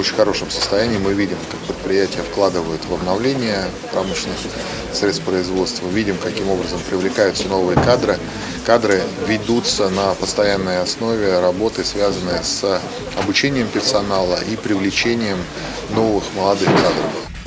очень хорошем состоянии. Мы видим, как предприятия вкладывают в обновление промышленных средств производства. Видим, каким образом привлекаются новые кадры. Кадры ведутся на постоянной основе работы, связанные с обучением персонала и привлечением новых молодых кадров.